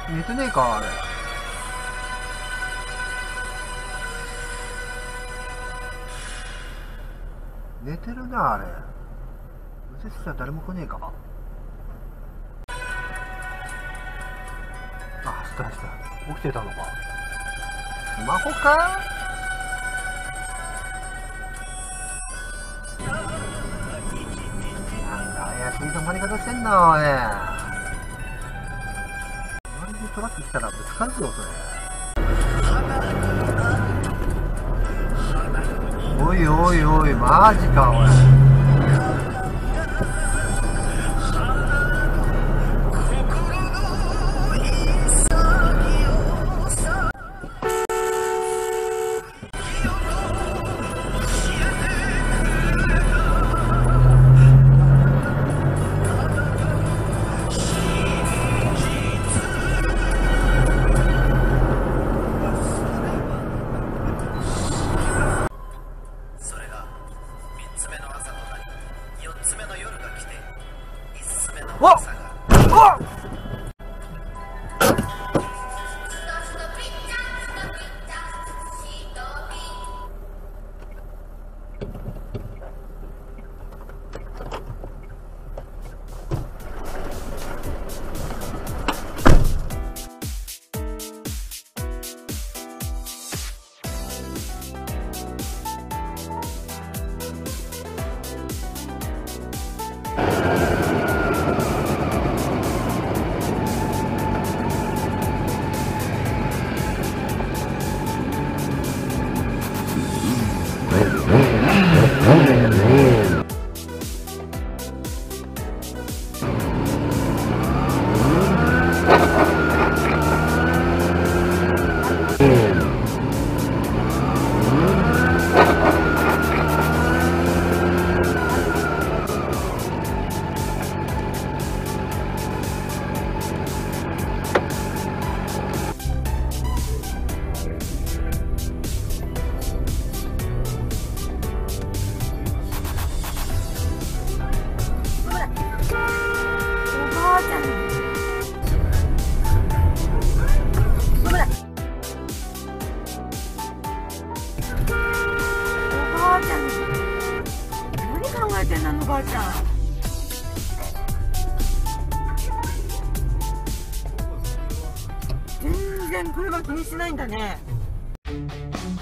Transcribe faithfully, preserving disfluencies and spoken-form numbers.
寝てねえかあれ。寝てるなあれ。うせっすら誰も来ねえか。あ、走った走った。起きてたのか。スマホか。なんか怪しい止まり方してんなおい。周りにトラック来たらぶつかるぞそれ。おいおいおい、マジかおい。わっわっ。 何考えてんの、おばあちゃん。全然車気にしないんだね。